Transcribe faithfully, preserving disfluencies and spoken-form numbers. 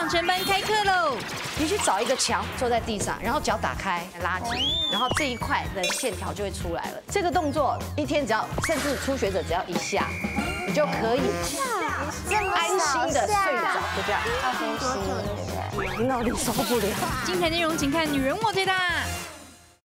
养成班开课喽！ 你去找一个墙，坐在地上，然后脚打开拉紧，然后这一块的线条就会出来了。这个动作一天只要，甚至初学者只要一下，你就可以安心的睡着，就这样。 要呼吸，对不对？ 听到你受不了。 精彩内容请看《女人我最大》。